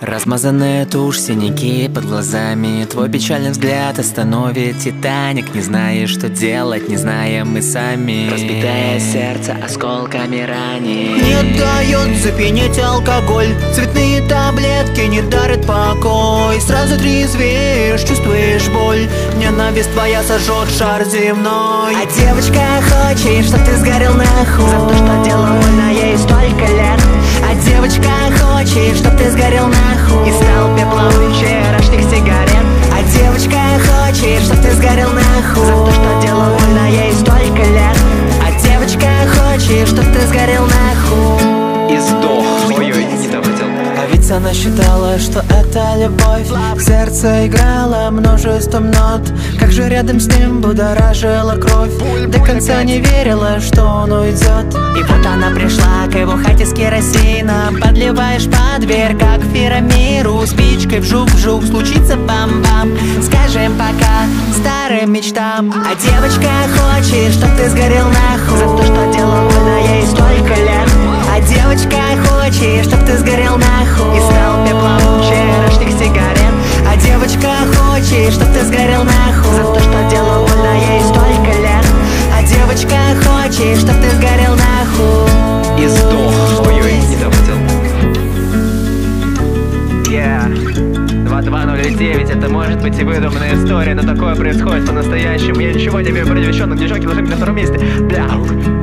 Размазанная тушь, синяки под глазами. Твой печальный взгляд остановит Титаник. Не знаешь, что делать, не знаем мы сами. Разбитое сердце осколками ранит. Не дает запьянеть алкоголь. Цветные таблетки не дарят покой. Сразу трезвеешь, чувствуешь боль. Ненависть твоя сожжет шар земной. А девочка хочет, чтоб ты сгорел нахуй за то, что делал больно ей столько лет. А девочка хочет, чтоб ты сгорел нахуй и стал пеплом вчерашних сигарет. А девочка хочет, чтоб ты сгорел нахуй за то, что делал больно ей столько лет. А девочка хочет, чтоб ты сгорел нахуй и сдох. Ой-ой, не доходил. А ведь она считала, что это любовь. В сердце играла множеством нот. Как же рядом с ним будоражила кровь. До конца не верила, что он уйдет. И вот она пришла к его хате с керосином. Подливаешь под дверь, как в пирамиру. Спичкой вжух-вжух, случится бам-бам. Скажем пока старым мечтам. А девочка хочет, чтоб ты сгорел нахуй за то, что делал больно ей столько лет. А девочка хочет, чтоб ты сгорел нахуй и стал пеплом вчерашних сигарет. А девочка хочет, чтоб ты сгорел нахуй за то, что делал больно ей столько лет. А девочка хочет, чтоб ты сгорел нахуй и сдох. Ой-ой, не доходил. 2209, это может быть и выдуманная история, но такое происходит по-настоящему. Я ничего не имею против, девчонок, девчонки должны быть на втором месте. Бля.